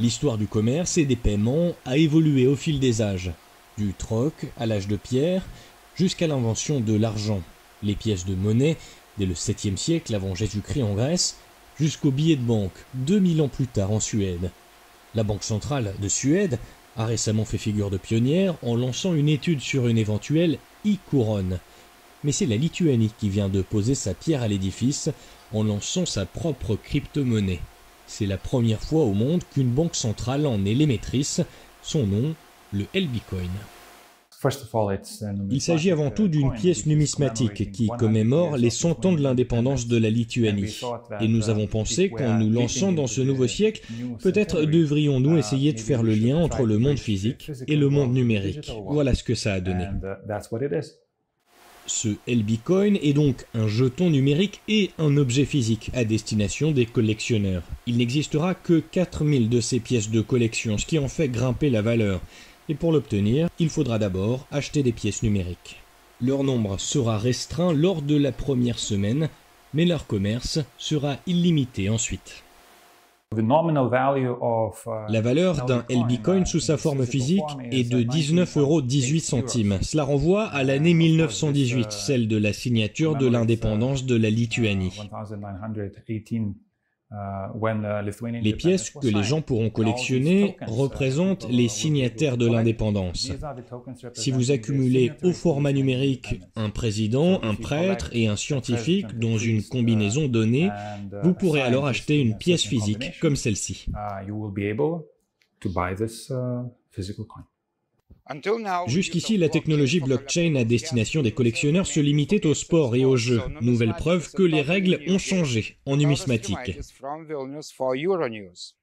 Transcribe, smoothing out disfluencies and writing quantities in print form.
L'histoire du commerce et des paiements a évolué au fil des âges, du troc à l'âge de pierre jusqu'à l'invention de l'argent, les pièces de monnaie dès le 7e siècle avant Jésus-Christ en Grèce, jusqu'aux billets de banque 2000 ans plus tard en Suède. La Banque centrale de Suède a récemment fait figure de pionnière en lançant une étude sur une éventuelle e-couronne. Mais c'est la Lituanie qui vient de poser sa pierre à l'édifice en lançant sa propre crypto-monnaie. C'est la première fois au monde qu'une banque centrale en est l'émettrice, son nom, le LBcoin. Il s'agit avant tout d'une pièce numismatique qui commémore les 100 ans de l'indépendance de la Lituanie. Et nous avons pensé qu'en nous lançant dans ce nouveau siècle, peut-être devrions-nous essayer de faire le lien entre le monde physique et le monde numérique. Voilà ce que ça a donné. Ce LBcoin est donc un jeton numérique et un objet physique à destination des collectionneurs. Il n'existera que 4000 de ces pièces de collection, ce qui en fait grimper la valeur. Et pour l'obtenir, il faudra d'abord acheter des pièces numériques. Leur nombre sera restreint lors de la première semaine, mais leur commerce sera illimité ensuite. La valeur d'un LBcoin sous sa forme physique est de 19,18 €. Cela renvoie à l'année 1918, celle de la signature de l'indépendance de la Lituanie. Les pièces que les gens pourront collectionner représentent les signataires de l'indépendance. Si vous accumulez au format numérique un président, un prêtre et un scientifique dans une combinaison donnée, vous pourrez alors acheter une pièce physique comme celle-ci. Jusqu'ici, la technologie blockchain à destination des collectionneurs se limitait au sport et aux jeux. Nouvelle preuve que les règles ont changé en numismatique.